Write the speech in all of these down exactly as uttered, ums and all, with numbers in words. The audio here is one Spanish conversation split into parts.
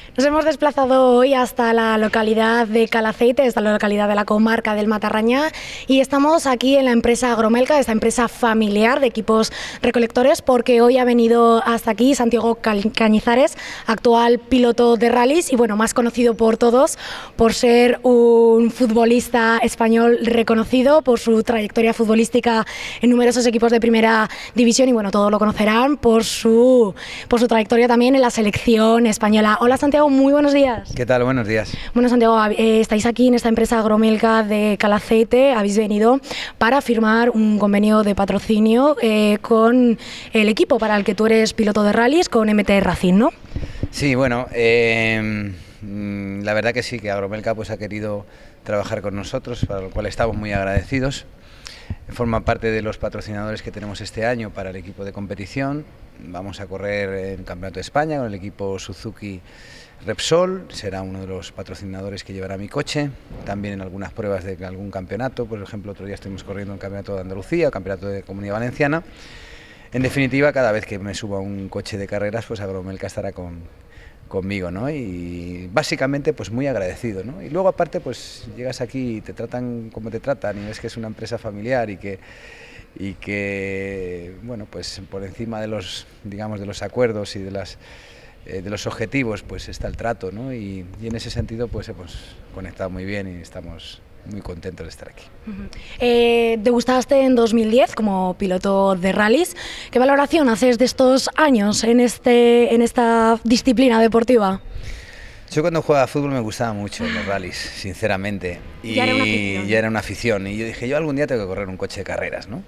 Nos hemos desplazado hoy hasta la localidad de Calaceite, hasta la localidad de la comarca del Matarrañá, y estamos aquí en la empresa Agromelca, esta empresa familiar de equipos recolectores, porque hoy ha venido hasta aquí Santiago Cañizares, actual piloto de rallies y bueno, más conocido por todos por ser un futbolista español reconocido por su trayectoria futbolística en numerosos equipos de primera división y bueno, todos lo conocerán por su, por su trayectoria también en la selección española. Hola Santiago, muy buenos días. ¿Qué tal? Buenos días. Bueno Santiago, eh, estáis aquí en esta empresa Agromelca de Calaceite, habéis venido para firmar un convenio de patrocinio eh, con el equipo para el que tú eres piloto de rallies, con M T Racing, ¿no? Sí, bueno, eh, la verdad que sí, que Agromelca pues ha querido trabajar con nosotros, para lo cual estamos muy agradecidos. Forma parte de los patrocinadores que tenemos este año para el equipo de competición. Vamos a correr en Campeonato de España con el equipo Suzuki Repsol, será uno de los patrocinadores que llevará mi coche, también en algunas pruebas de algún campeonato, por ejemplo otro día estuvimos corriendo en el Campeonato de Andalucía, el Campeonato de Comunidad Valenciana. En definitiva, cada vez que me suba a un coche de carreras, pues Agromelca estará con, conmigo, ¿no? Y básicamente pues muy agradecido, ¿no? Y luego aparte pues llegas aquí y te tratan como te tratan y ves que es una empresa familiar y que y que bueno, pues por encima de los, digamos, de los acuerdos y de las eh, de los objetivos pues está el trato, ¿no? Y, y en ese sentido pues hemos conectado muy bien y estamos muy contentos de estar aquí. Uh-huh. eh, debutaste en dos mil diez como piloto de rallies. ¿Qué valoración haces de estos años en, este, en esta disciplina deportiva? Yo cuando jugaba a fútbol me gustaban mucho los rallies, sinceramente, y ya era una afición. ya era una afición, y yo dije, yo algún día tengo que correr un coche de carreras, ¿no?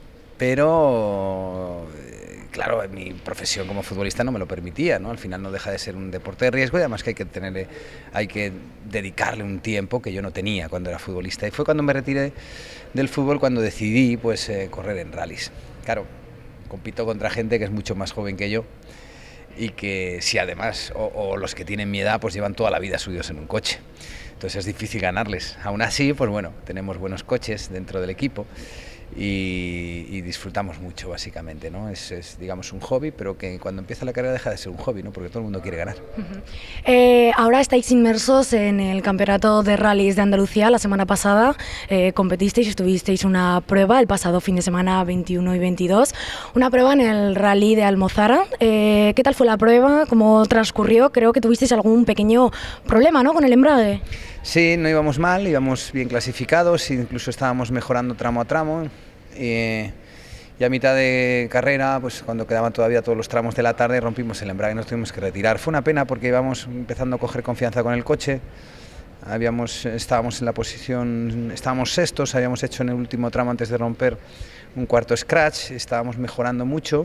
Pero, claro, mi profesión como futbolista no me lo permitía, ¿no? Al final no deja de ser un deporte de riesgo y además que hay que tener, hay que dedicarle un tiempo que yo no tenía cuando era futbolista. Y fue cuando me retiré del fútbol cuando decidí, pues, eh, correr en rallies. Claro, compito contra gente que es mucho más joven que yo, y que si además, o, o los que tienen mi edad, pues llevan toda la vida subidos en un coche. Entonces es difícil ganarles. Aún así, pues bueno, tenemos buenos coches dentro del equipo y, y disfrutamos mucho, básicamente, ¿no? Es, es, digamos, un hobby, pero que cuando empieza la carrera deja de ser un hobby, ¿no? Porque todo el mundo quiere ganar. Uh-huh. eh, ahora estáis inmersos en el Campeonato de Rallys de Andalucía. La semana pasada eh, competisteis y estuvisteis una prueba el pasado fin de semana veintiuno y veintidós, una prueba en el Rally de Almozara. Eh, ¿Qué tal fue la prueba? ¿Cómo transcurrió? Creo que tuvisteis algún pequeño problema, ¿no?, con el embrague. Sí, no íbamos mal, íbamos bien clasificados, incluso estábamos mejorando tramo a tramo. Y, y a mitad de carrera, pues cuando quedaban todavía todos los tramos de la tarde, rompimos el embrague y nos tuvimos que retirar. Fue una pena porque íbamos empezando a coger confianza con el coche. Habíamos, estábamos en la posición, estábamos sextos, habíamos hecho en el último tramo antes de romper un cuarto scratch, estábamos mejorando mucho,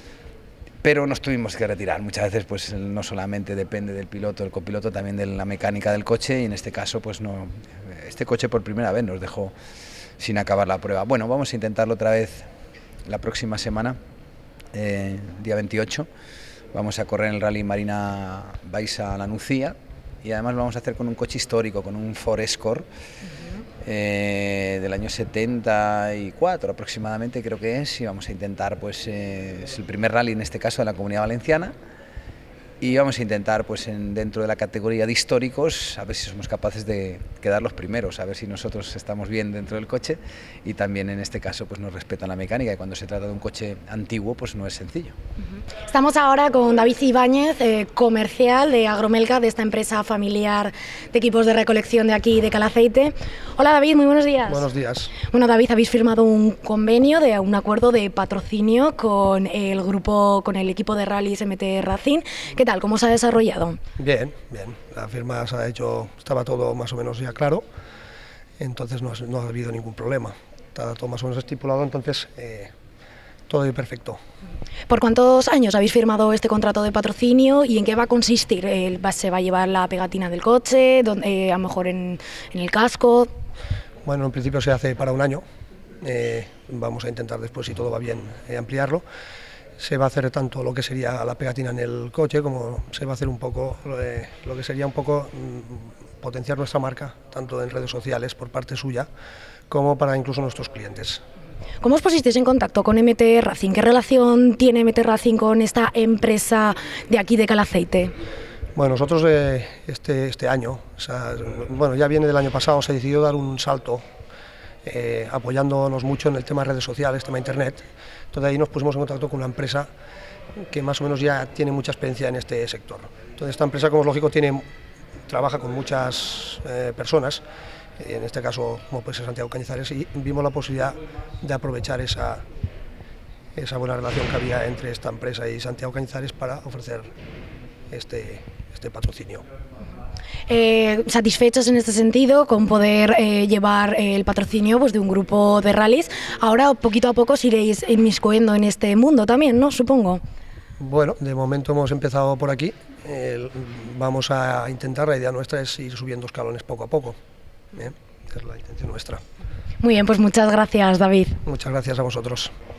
pero nos tuvimos que retirar. Muchas veces pues no solamente depende del piloto, el copiloto, también de la mecánica del coche, y en este caso pues no, este coche por primera vez nos dejó sin acabar la prueba. Bueno, vamos a intentarlo otra vez la próxima semana, eh, día veintiocho, vamos a correr en el Rally Marina Baixa La Nucía, y además lo vamos a hacer con un coche histórico, con un Ford Escort, uh-huh. eh, del año setenta y cuatro aproximadamente creo que es, y vamos a intentar, pues eh, es el primer rally en este caso de la Comunidad Valenciana, y vamos a intentar, pues en, dentro de la categoría de históricos, a ver si somos capaces de quedar los primeros, a ver si nosotros estamos bien dentro del coche y también en este caso pues nos respetan la mecánica, y cuando se trata de un coche antiguo pues no es sencillo. Uh-huh. Estamos ahora con David Ibáñez, eh, comercial de Agromelca, de esta empresa familiar de equipos de recolección de aquí de Calaceite. Hola David, muy buenos días. Buenos días. Bueno David, habéis firmado un convenio, de un acuerdo de patrocinio con el grupo, con el equipo de rallies M T Racing. ¿Qué tal? ¿Cómo se ha desarrollado? Bien, bien. La firma se ha hecho, estaba todo más o menos ya claro, entonces no ha, no ha habido ningún problema. Está todo más o menos estipulado, entonces eh, todo perfecto. ¿Por cuántos años habéis firmado este contrato de patrocinio y en qué va a consistir? Eh, ¿Se va a llevar la pegatina del coche, donde, eh, a lo mejor en, en el casco? Bueno, en principio se hace para un año. Eh, vamos a intentar después, si todo va bien, eh, ampliarlo. Se va a hacer tanto lo que sería la pegatina en el coche, como se va a hacer un poco eh, lo que sería un poco mmm, potenciar nuestra marca, tanto en redes sociales por parte suya, como para incluso nuestros clientes. ¿Cómo os pusisteis en contacto con M T Racing? ¿Qué relación tiene M T Racing con esta empresa de aquí de Calaceite? Bueno, nosotros eh, este, este año, o sea, bueno, ya viene del año pasado, se decidió dar un salto eh, apoyándonos mucho en el tema de redes sociales, tema internet. Entonces ahí nos pusimos en contacto con una empresa que más o menos ya tiene mucha experiencia en este sector. Entonces esta empresa, como es lógico, tiene, trabaja con muchas eh, personas, en este caso como puede ser Santiago Cañizares, y vimos la posibilidad de aprovechar esa, esa buena relación que había entre esta empresa y Santiago Cañizares para ofrecer este, este patrocinio. Eh, satisfechos en este sentido con poder eh, llevar eh, el patrocinio pues, de un grupo de rallies. Ahora poquito a poco os iréis inmiscuyendo en este mundo también, ¿no? Supongo. Bueno, de momento hemos empezado por aquí, eh, vamos a intentar, la idea nuestra es ir subiendo escalones poco a poco, ¿eh? Es la intención nuestra. Muy bien, pues muchas gracias, David. Muchas gracias a vosotros.